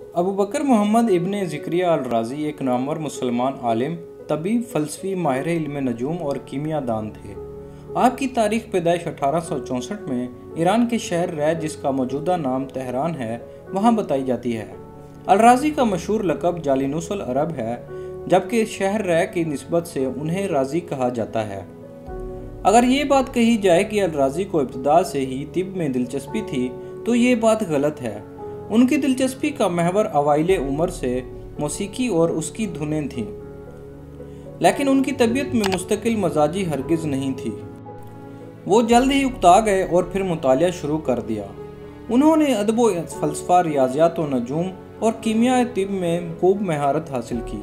अबू बकर मोहम्मद इब्न ज़िक्रिया अल राज़ी एक नामवर मुसलमान आलिम, तबीब, फ़लसफ़ी, माहिर इल्म नजूम और कीमियादान थे। आपकी तारीख़ पैदाइश 1864 में ईरान के शहर रै, जिसका मौजूदा नाम तेहरान है, वहाँ बताई जाती है। अल राज़ी का मशहूर लक़ब जालिनुसल अरब है, जबकि शहर रै की निस्बत से उन्हें राज़ी कहा जाता है। अगर ये बात कही जाए कि अल राज़ी को इब्तिदा से ही तिब में दिलचस्पी थी, तो ये बात गलत है। उनकी दिलचस्पी का महवर अवाइले उम्र से मौसीकी और उसकी धुनें थीं, लेकिन उनकी तबीयत में मुस्तकिल मजाजी हरगिज़ नहीं थी। वो जल्द ही उकता गए और फिर मुतालिया शुरू कर दिया। उन्होंने अदब व फ़लसफ़ा, रियाज़ियात व नजूम और कीमिया तिब में खूब महारत हासिल की।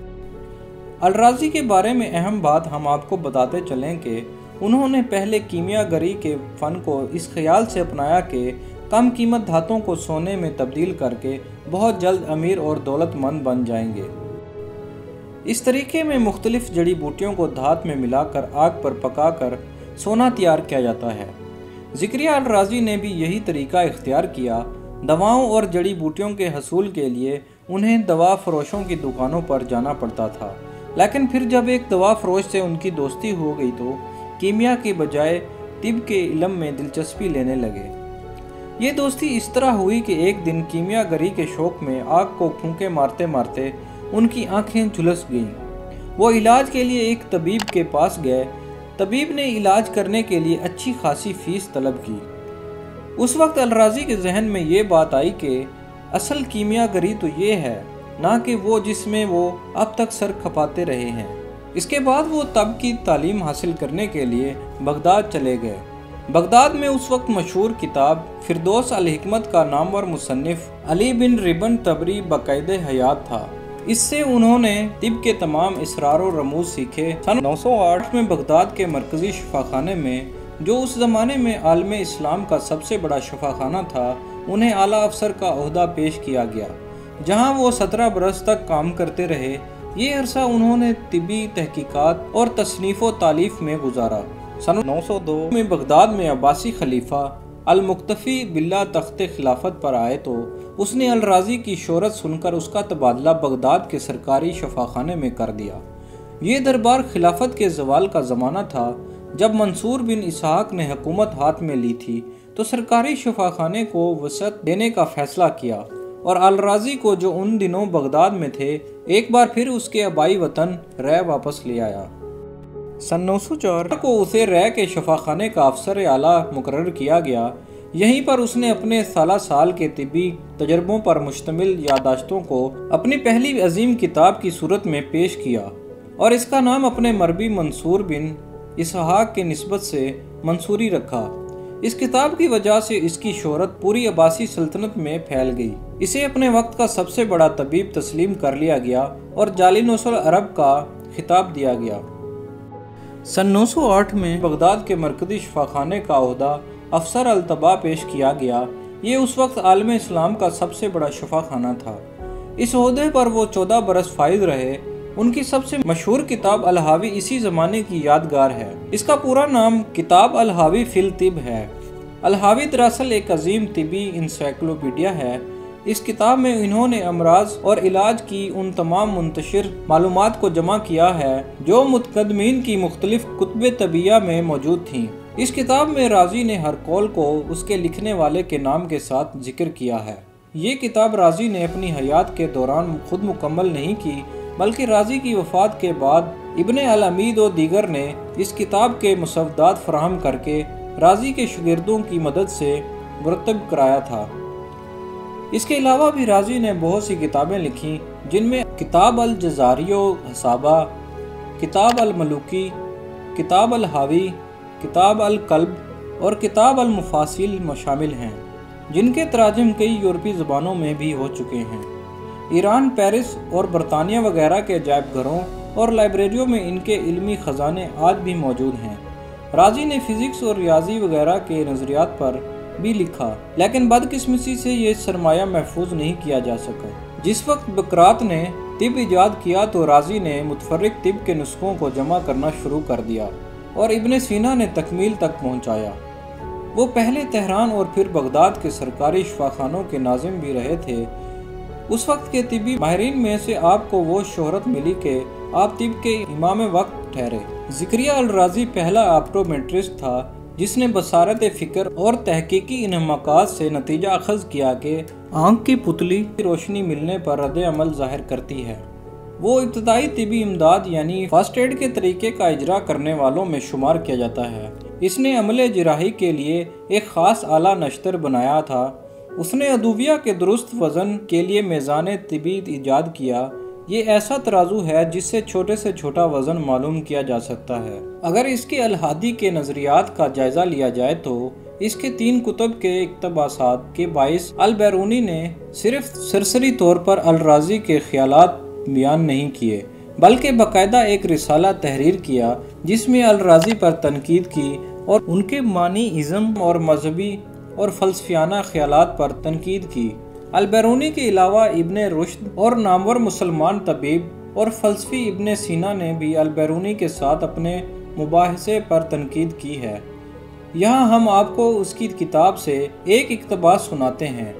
अल राज़ी के बारे में अहम बात हम आपको बताते चलें कि उन्होंने पहले कीमियागरी के फ़न को इस ख्याल से अपनाया कि कम कीमत धातुओं को सोने में तब्दील करके बहुत जल्द अमीर और दौलतमंद बन जाएंगे। इस तरीके में मुख्तलिफ जड़ी बूटियों को धात में मिलाकर आग पर पकाकर सोना तैयार किया जाता है। ज़िक्रिया अल राज़ी ने भी यही तरीका इख्तियार किया। दवाओं और जड़ी बूटियों के हसूल के लिए उन्हें दवा फरोशों की दुकानों पर जाना पड़ता था, लेकिन फिर जब एक दवा फरोश से उनकी दोस्ती हो गई तो कीमिया के बजाय तिब के इल्म में दिलचस्पी लेने लगे। ये दोस्ती इस तरह हुई कि एक दिन कीमियागरी के शौक में आग को फूंके मारते मारते उनकी आंखें झुलस गईं। वो इलाज के लिए एक तबीब के पास गए। तबीब ने इलाज करने के लिए अच्छी खासी फीस तलब की। उस वक्त अल राज़ी के जहन में ये बात आई कि असल कीमियागरी तो ये है, ना कि वो जिसमें वो अब तक सर खपाते रहे हैं। इसके बाद वो तब की तालीम हासिल करने के लिए बगदाद चले गए। बगदाद में उस वक्त मशहूर किताब फिरदौस अल हिकमत का नामवर मुसन्निफ अली बिन रिबन तबरी बाकायदे हयात था। इससे उन्होंने तिब के तमाम इसरार और रमूज सीखे। सन 908 में बगदाद के मरकजी शफाखाने में, जो उस ज़माने में आलम इस्लाम का सबसे बड़ा शफाखाना था, उन्हें आला अफसर का ओहदा पेश किया गया, जहाँ वो 17 बरस तक काम करते रहे। ये अरसा उन्होंने तिबी तहकीकात और तसनीफ़ व तालीफ में गुजारा। सन 902 में बगदाद में अब्बासी खलीफा अल-मुक्तफ़ी बिल्ला तख्ते खिलाफत पर आए तो उसने अल राज़ी की शोहरत सुनकर उसका तबादला बगदाद के सरकारी शफाखाने में कर दिया। ये दरबार खिलाफत के ज़वाल का ज़माना था। जब मंसूर बिन इसहाक ने हुकूमत हाथ में ली थी तो सरकारी शफाखाने को वसअत देने का फ़ैसला किया और अल राज़ी को, जो उन दिनों बगदाद में थे, एक बार फिर उसके आबाई वतन रै वापस ले आया। सन 904 को उसे रै के शफाखाने का अफसर आला मुकर्रर किया गया। यहीं पर उसने अपने साल के तिबी तजर्बों पर मुश्तमिल यादाश्तों को अपनी पहली अजीम किताब की सूरत में पेश किया और इसका नाम अपने मरबी मंसूर बिन इसहाक के निस्बत से मंसूरी रखा। इस किताब की वजह से इसकी शोहरत पूरी अब्बासी सल्तनत में फैल गई। इसे अपने वक्त का सबसे बड़ा तबीब तस्लीम कर लिया गया और जालिनुसल अरब का खिताब दिया गया। सन 908 में बगदाद के मरकजी शफाखाने का ओहदा अफसर अल-तबा पेश किया गया। ये उस वक्त आलम इस्लाम का सबसे बड़ा शफाखाना था। इस ओहदे पर वो 14 बरस फाइज रहे। उनकी सबसे मशहूर किताब अल-हावी इसी ज़माने की यादगार है। इसका पूरा नाम किताब अल-हावी फिल तिब है। अल-हावी दरअसल एक अजीम तिबी इंसाइक्लोपीडिया है। इस किताब में इन्होंने अमराज और इलाज की उन तमाम मुंतशिर मालूमात को जमा किया है जो मुतकदमीन की मुख्तलिफ कुतुब तबिया में मौजूद थीं। इस किताब में राज़ी ने हर कौल को उसके लिखने वाले के नाम के साथ जिक्र किया है। ये किताब राज़ी ने अपनी हयात के दौरान खुद मुकम्मल नहीं की, बल्कि राज़ी की वफ़ात के बाद इब्न अल-अमीद और दीगर ने इस किताब के मुसव्वदात फराहम करके राज़ी के शागिर्दों की मदद से मुरतब कराया था। इसके अलावा भी राज़ी ने बहुत सी किताबें लिखीं, जिनमें किताब अल-जज़ारियो हसाबा, किताब अल-मलूकी, किताब अल-हावी, किताब अल-कल्ब और किताब अल-मुफासिल शामिल हैं, जिनके तराजुम कई यूरोपीय ज़बानों में भी हो चुके हैं। ईरान, पेरिस और बरतानिया वगैरह के अजायब घरों और लाइब्रेरियों में इनके इल्मी ख़जाने आज भी मौजूद हैं। राज़ी ने फ़िज़िक्स और रियाजी वगैरह के नज़रियात पर भी लिखा, लेकिन बदकिस्मती से ये सरमाया महफूज नहीं किया जा सका। जिस वक्त बकरात ने तिब ईजाद किया तो राज़ी ने मुतफर्रिक तिब के नुस्खों को जमा करना शुरू कर दिया और इब्न सीना ने तकमील तक पहुँचाया। वो पहले तेहरान और फिर बगदाद के सरकारी शफाखानों के नाजिम भी रहे थे। उस वक्त के तिबी माहिरीन में से आपको वो शोहरत मिली कि आप तिब के इमाम वक्त ठहरे। ज़िक्रिया अल राज़ी पहला ऑप्टोमेट्रिस्ट था जिसने बसारत फ़िक्र और तहकीकी इन्हमाकात से नतीजा अखज़ किया कि आँख की पुतली की रोशनी मिलने पर रद्द अमल ज़ाहिर करती है। वो इब्तदाई तिबी इमदाद यानी फर्स्ट एड के तरीके का इजरा करने वालों में शुमार किया जाता है। इसने अमले जिराही के लिए एक ख़ास आला नश्तर बनाया था। उसने अदविया के दुरुस्त वज़न के लिए मेज़ान तिबी ईजाद किया। ये ऐसा तराजू है जिससे छोटे से छोटा वज़न मालूम किया जा सकता है। अगर इसके अलहादी के नज़रियात का जायज़ा लिया जाए तो इसके 3 कुतुब के इक़्तिबासात के बाइस अल बैरूनी ने सिर्फ सरसरी तौर पर अल राज़ी के ख़यालात बयान नहीं किए, बल्कि बाकायदा एक रिसाला तहरीर किया जिसमें अल राज़ी पर तनकीद की और उनके मानी इज़्म और मजहबी और फ़लसफ़ियाना ख़यालात पर तनकीद की। अल बैरूनी के अलावा इब्ने रुश्द और नामवर मुसलमान तबीब और फ़लसफ़ी इब्ने सीना ने भी अल बैरूनी के साथ अपने मुबाहिसे पर तनकीद की है। यहाँ हम आपको उसकी किताब से एक इक़्तिबास सुनाते हैं।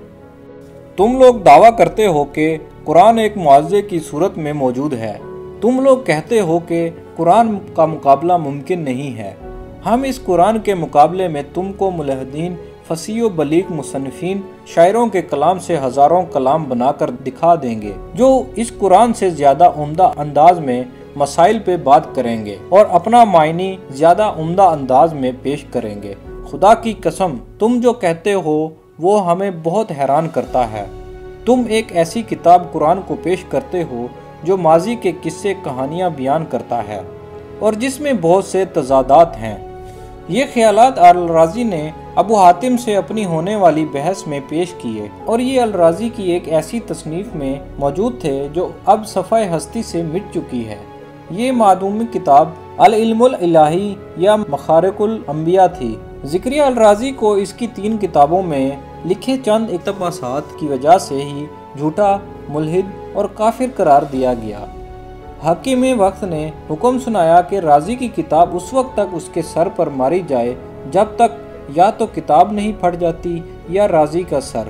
तुम लोग दावा करते हो कि कुरान एक मुआज़े की सूरत में मौजूद है। तुम लोग कहते हो कि कुरान का मुकाबला मुमकिन नहीं है। हम इस कुरान के मुकाबले में तुमको मुलहदीन, फसीह बलीग मुसन्निफीन, शायरों के कलाम से हज़ारों कलाम बनाकर दिखा देंगे जो इस कुरान से ज़्यादा उम्दा अंदाज में मसाइल पे बात करेंगे और अपना मायनी ज़्यादा उम्दा अंदाज में पेश करेंगे। खुदा की कसम, तुम जो कहते हो वो हमें बहुत हैरान करता है। तुम एक ऐसी किताब कुरान को पेश करते हो जो माजी के किस्से कहानियाँ बयान करता है और जिसमें बहुत से तजादात हैं। ये ख्यालात अल राज़ी ने अबू हातिम से अपनी होने वाली बहस में पेश किए और ये अल राज़ी की एक ऐसी तसनीफ़ में मौजूद थे जो अब सफ़ाए हस्ती से मिट चुकी है। ये मादूमी किताब अल इल्मुल इलाही या मखारिकुल अंबिया थी। ज़िक्रिया अल राज़ी को इसकी 3 किताबों में लिखे चंद इक़्तिबासात की वजह से ही झूठा, मुल्हिद और काफिर करार दिया गया। हाकिम वक्त ने हुक्म सुनाया कि राज़ी की किताब उस वक्त तक उसके सर पर मारी जाए जब तक या तो किताब नहीं फट जाती या राज़ी का सर।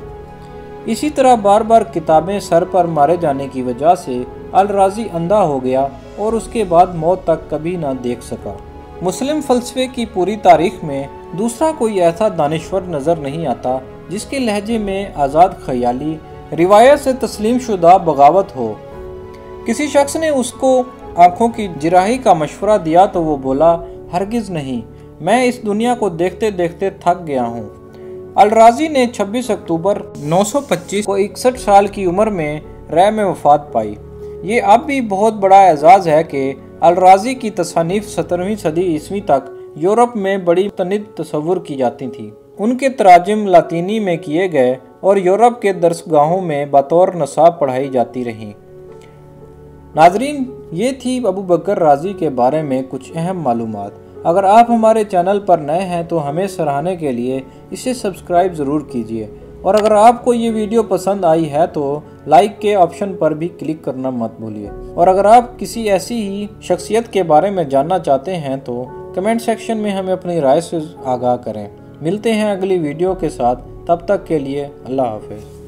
इसी तरह बार बार किताबें सर पर मारे जाने की वजह से अल राज़ी अंधा हो गया और उसके बाद मौत तक कभी ना देख सका। मुस्लिम फ़लसफ़े की पूरी तारीख़ में दूसरा कोई ऐसा दानिश्वर नज़र नहीं आता जिसके लहजे में आज़ाद ख़याली, रिवायत से तस्लीम शुदा बगावत हो। किसी शख्स ने उसको आँखों की जिराही का मशवरा दिया तो वो बोला, हरगिज़ नहीं, मैं इस दुनिया को देखते देखते थक गया हूँ। अल राज़ी ने 26 अक्टूबर 925 को 61 साल की उम्र में रह में वफ़ात पाई। ये अब भी बहुत बड़ा एजाज़ है कि अल राज़ी की तसानीफ़ 17वीं सदी ईस्वी तक यूरोप में बड़ी तनिद तस्वुर की जाती थी। उनके तराजिम लातीनी में किए गए और यूरोप के दरसगाहों में बतौर नसाब पढ़ाई जाती रहीं। नाजरीन, ये थी अबू बकर राज़ी के बारे में कुछ अहम मालूमात। अगर आप हमारे चैनल पर नए हैं तो हमें सराहने के लिए इसे सब्सक्राइब ज़रूर कीजिए और अगर आपको ये वीडियो पसंद आई है तो लाइक के ऑप्शन पर भी क्लिक करना मत भूलिए। और अगर आप किसी ऐसी ही शख्सियत के बारे में जानना चाहते हैं तो कमेंट सेक्शन में हमें अपनी राय से आगाह करें। मिलते हैं अगली वीडियो के साथ, तब तक के लिए अल्लाह हाफ़िज़।